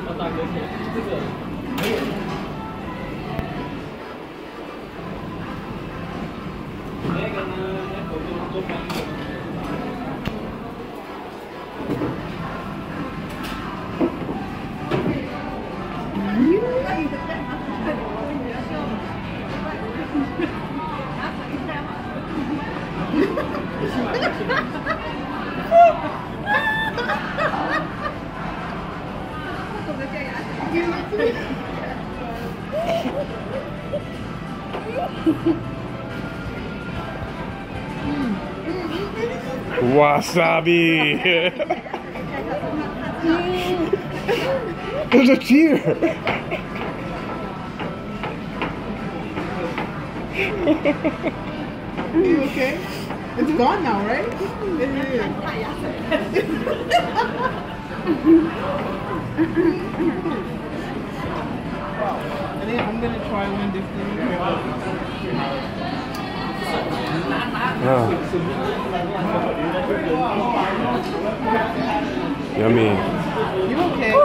Wasabi! There's a tear! Are you okay? It's gone now, right? It is. I think I'm gonna try one different. Oh. Yummy. You okay?